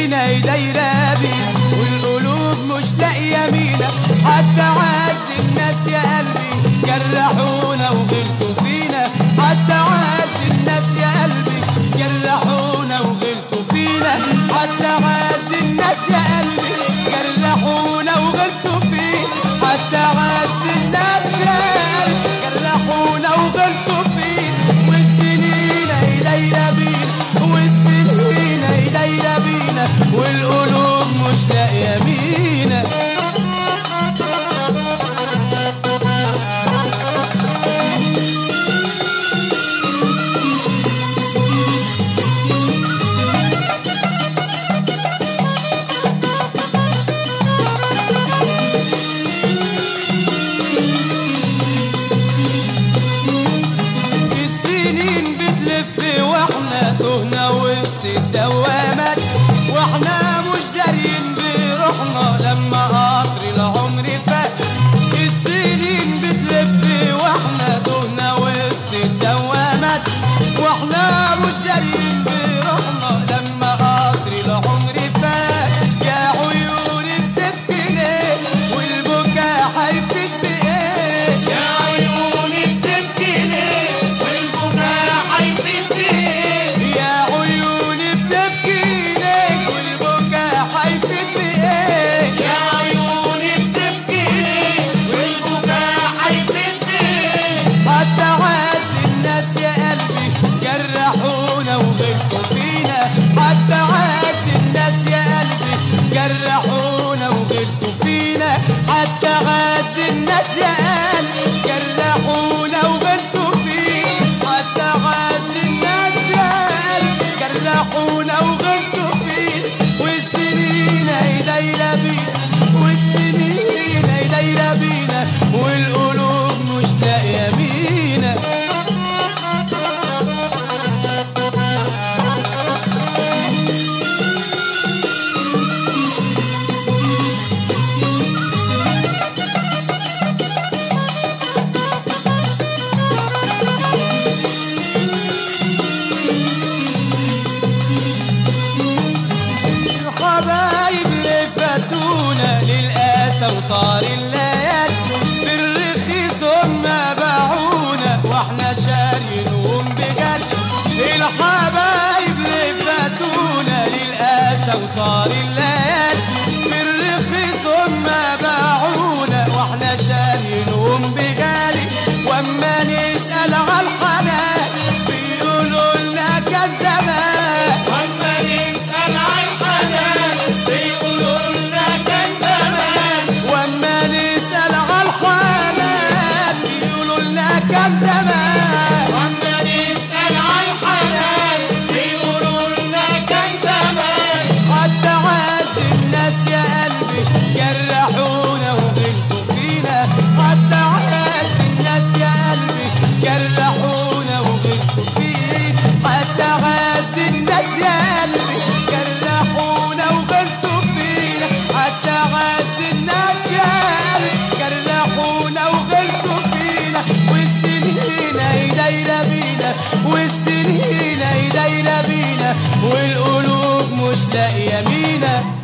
دايرة بينا والقلوب مش لاقية مينا. حتى عز الناس يا قلبي جرحونا وغلطوا فينا. حتى عز الناس يا قلبي جرحونا وغلطوا فينا. حتى عز الناس يا قلبي جرحونا وغلطوا فينا. حتى عز الناس يا قلبي جرحونا وغلطوا فينا. والسنين دايرة بينا والسنين دايرة بينا والقلوب مش لاقية مينا. واحنا تهنا وسط الدوامات واحنا مش دارين بروحنا لما قطر العمر فات. السنين بتلف واحنا تهنا وسط الدوامات واحنا مش دارين بروحنا لما قطر العمر فات. يا عيوني بتبكي ليه والبكاء هيبتدي بايه؟ يا عيوني بتبكي ليه والبكاء هيبتدي بايه؟ يا عيوني بتبكي ليه والبكاء هيبتدي بايه؟ يا عيوني بتبكي ليه والبكاء هيبتدي بايه؟ حتى عز الناس يا قلبي جرحونا وغلطوا فينا. حتى عز الناس يا قلبي جرحونا وغلطوا فينا. حتى عز الناس يا قلبي جرحونا وغلطوا فينا. حتى عز الناس يا قلبي جرحونا وغلطوا فينا. والسنين دايرة بينا والسنين دايرة بينا والقلوب مش لاقية مينا. الحبايب اللي فاتونا للقاسى وصار الليالي في الرخيص هم باعونا واحنا شارينهم بجد. الحبايب اللي فاتونا للقاسى وصار الليالي في الرخيص هم باعونا واحنا شارينهم بغالي. واما نسأل على الحنان بيقولوا لنا كان زمان. واما نسأل على الحنان بيقولوا لنا كان زمان. واما نسأل على الحنان بيقولوا لنا كان زمان. واما نسأل على الحنان بيقولوا لنا كان زمان. حتى عز الناس يا قلبي جرحونا وغلطوا فينا. حتى عز الناس يا قلبي جرحونا وغلطوا فينا. حتى عز الناس يا قلبي جرحونا وغلطوا فينا. حتى عز الناس يا قلبي جرحونا وغلطوا فينا. والسنين دايرة بينا والسنين دايرة بينا والقلوب مش لاقية مينا.